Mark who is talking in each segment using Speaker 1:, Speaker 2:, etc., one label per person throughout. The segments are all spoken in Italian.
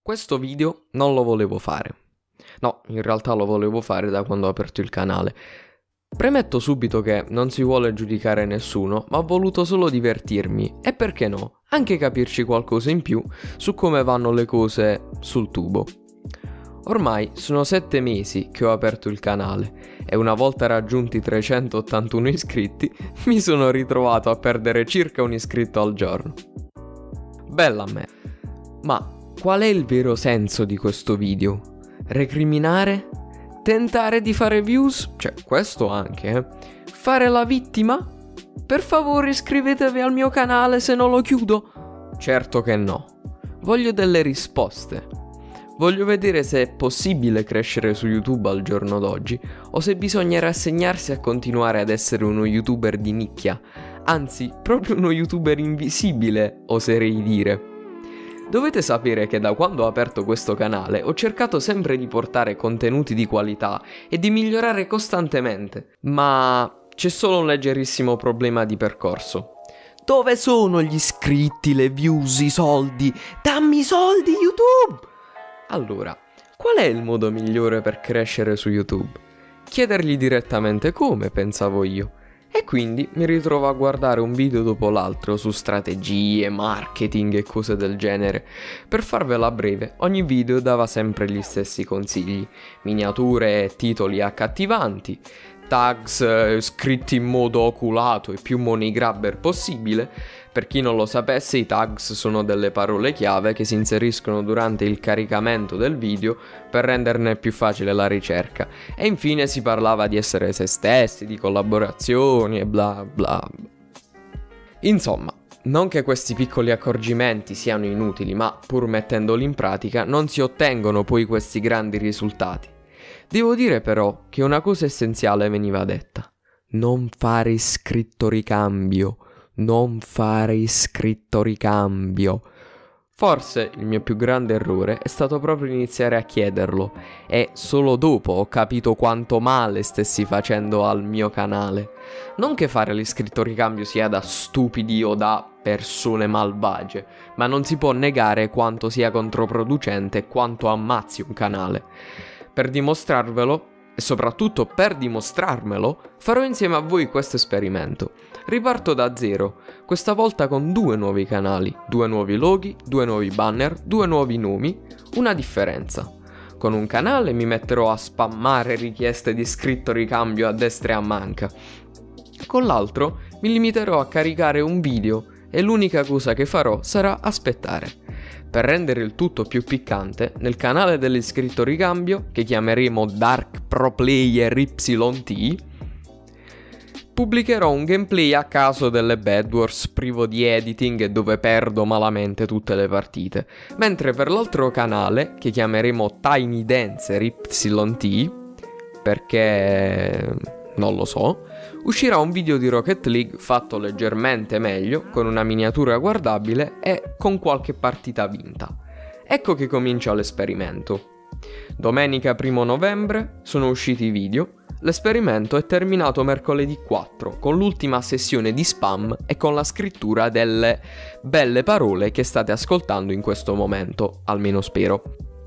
Speaker 1: Questo video non lo volevo fare. No, in realtà lo volevo fare da quando ho aperto il canale. Premetto subito che non si vuole giudicare nessuno, ma ho voluto solo divertirmi e perché no, anche capirci qualcosa in più su come vanno le cose sul tubo. Ormai sono 7 mesi che ho aperto il canale e una volta raggiunti 381 iscritti mi sono ritrovato a perdere circa un iscritto al giorno. Bella a me. Ma qual è il vero senso di questo video? Recriminare? Tentare di fare views? Cioè, questo anche, Fare la vittima? Per favore iscrivetevi al mio canale se non lo chiudo? Certo che no. Voglio delle risposte. Voglio vedere se è possibile crescere su YouTube al giorno d'oggi o se bisogna rassegnarsi a continuare ad essere uno YouTuber di nicchia, anzi, proprio uno YouTuber invisibile, oserei dire. Dovete sapere che da quando ho aperto questo canale ho cercato sempre di portare contenuti di qualità e di migliorare costantemente, ma c'è solo un leggerissimo problema di percorso. Dove sono gli iscritti, le views, i soldi? Dammi i soldi, YouTube! Allora, qual è il modo migliore per crescere su YouTube? Chiedergli direttamente come, pensavo io. E quindi mi ritrovo a guardare un video dopo l'altro su strategie, marketing e cose del genere. Per farvela breve, ogni video dava sempre gli stessi consigli. Miniature e titoli accattivanti, tags scritti in modo oculato e più money grabber possibile. Per chi non lo sapesse, i tags sono delle parole chiave che si inseriscono durante il caricamento del video per renderne più facile la ricerca. E infine si parlava di essere se stessi, di collaborazioni e bla bla. Insomma, non che questi piccoli accorgimenti siano inutili, ma pur mettendoli in pratica non si ottengono poi questi grandi risultati. Devo dire però che una cosa essenziale veniva detta: non fare iscritto ricambio. Non fare iscritto ricambio. Forse il mio più grande errore è stato proprio iniziare a chiederlo e solo dopo ho capito quanto male stessi facendo al mio canale. Non che fare l'iscritto ricambio sia da stupidi o da persone malvagie, ma non si può negare quanto sia controproducente e quanto ammazzi un canale. Per dimostrarvelo, e soprattutto per dimostrarmelo, farò insieme a voi questo esperimento. Riparto da zero, questa volta con 2 nuovi canali, 2 nuovi loghi, 2 nuovi banner, 2 nuovi nomi, una differenza. Con un canale mi metterò a spammare richieste di iscritto ricambio a destra e a manca. Con l'altro mi limiterò a caricare un video e l'unica cosa che farò sarà aspettare. Per rendere il tutto più piccante, nel canale dell'iscritto ricambio, che chiameremo Dark Pro Player YT, pubblicherò un gameplay a caso delle Bed Wars privo di editing e dove perdo malamente tutte le partite, mentre per l'altro canale, che chiameremo Tiny Dancer YT, perché non lo so, uscirà un video di Rocket League fatto leggermente meglio, con una miniatura guardabile e con qualche partita vinta. Ecco che comincia l'esperimento. Domenica 1 novembre sono usciti i video. L'esperimento è terminato mercoledì 4 con l'ultima sessione di spam e con la scrittura delle belle parole che state ascoltando in questo momento, almeno spero.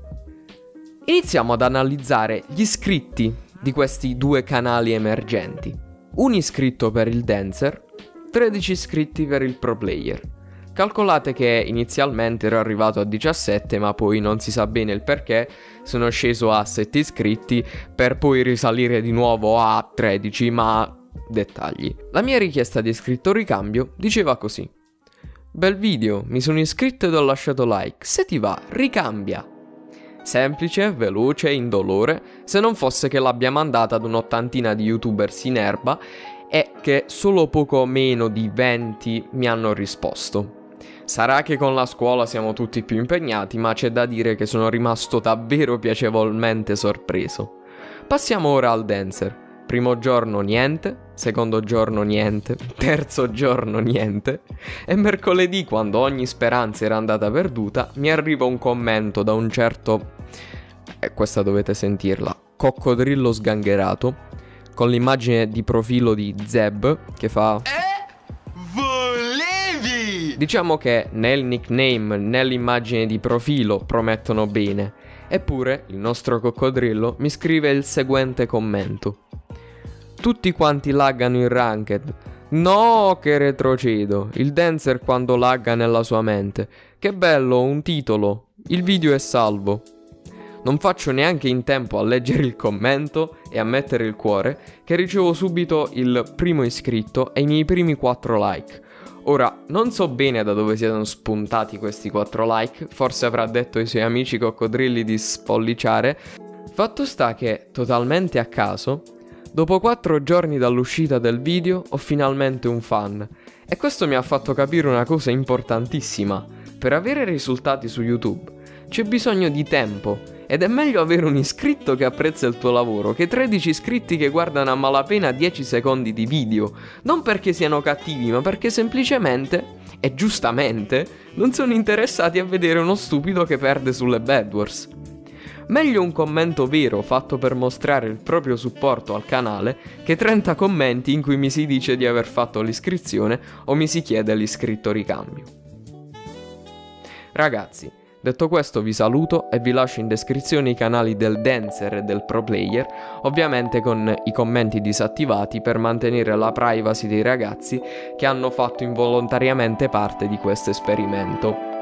Speaker 1: Iniziamo ad analizzare gli iscritti di questi 2 canali emergenti. Un iscritto per il Dancer, 13 iscritti per il Pro Player. Calcolate che inizialmente ero arrivato a 17, ma poi non si sa bene il perché, sono sceso a 7 iscritti per poi risalire di nuovo a 13, ma dettagli. La mia richiesta di iscritto ricambio diceva così: bel video, mi sono iscritto ed ho lasciato like, se ti va, ricambia. Semplice, veloce, indolore, se non fosse che l'abbia mandata ad un'ottantina di youtubers in erba e che solo poco meno di 20 mi hanno risposto. Sarà che con la scuola siamo tutti più impegnati, ma c'è da dire che sono rimasto davvero piacevolmente sorpreso. Passiamo ora al Dancer. Primo giorno niente, secondo giorno niente, terzo giorno niente, e mercoledì, quando ogni speranza era andata perduta, mi arriva un commento da un certo, questa dovete sentirla, coccodrillo sgangherato, con l'immagine di profilo di Zeb che fa:
Speaker 2: volevi!
Speaker 1: Diciamo che né il nickname né l'immagine di profilo promettono bene. Eppure il nostro coccodrillo mi scrive il seguente commento. Tutti quanti laggano in ranked. No, che retrocedo. Il dancer quando lagga nella sua mente. Che bello, un titolo. Il video è salvo. Non faccio neanche in tempo a leggere il commento e a mettere il cuore, che ricevo subito il primo iscritto e i miei primi 4 like. Ora, non so bene da dove siano spuntati questi 4 like, forse avrà detto ai suoi amici coccodrilli di spolliciare. Fatto sta che, totalmente a caso, dopo 4 giorni dall'uscita del video ho finalmente un fan. E questo mi ha fatto capire una cosa importantissima. Per avere risultati su YouTube c'è bisogno di tempo. Ed è meglio avere un iscritto che apprezza il tuo lavoro che 13 iscritti che guardano a malapena 10 secondi di video. Non perché siano cattivi, ma perché semplicemente, e giustamente, non sono interessati a vedere uno stupido che perde sulle Bed Wars. Meglio un commento vero fatto per mostrare il proprio supporto al canale che 30 commenti in cui mi si dice di aver fatto l'iscrizione o mi si chiede l'iscritto ricambio. Ragazzi, detto questo vi saluto e vi lascio in descrizione i canali del Dancer e del Pro Player, ovviamente con i commenti disattivati per mantenere la privacy dei ragazzi che hanno fatto involontariamente parte di questo esperimento.